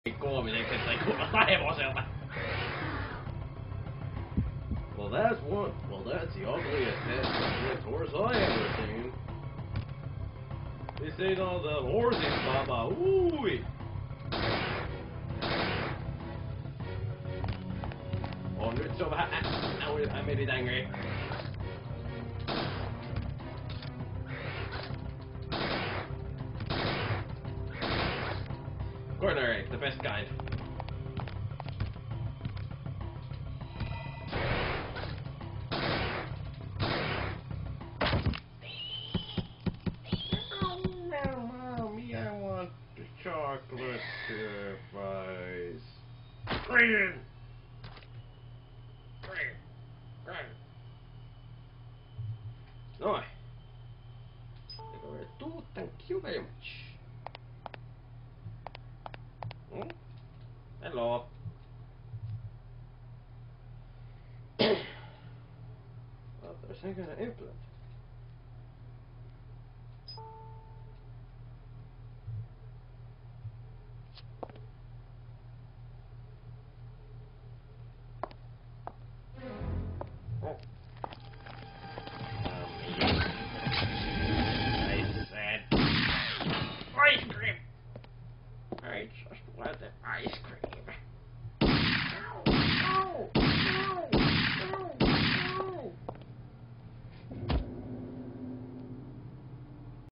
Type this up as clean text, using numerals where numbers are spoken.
koomiseksi, että ei kuulosta hevoselta. Well, that's the ugliest head horse I ever seen. This ain't all the horses, Baba. Ooh. Oh, nyt se on vähän I made it angry. Corner egg, the best kind. Mommy, I want the chocolate fries. Green! Noin. Thank you very much. Hello. Well, there's some kind of implant.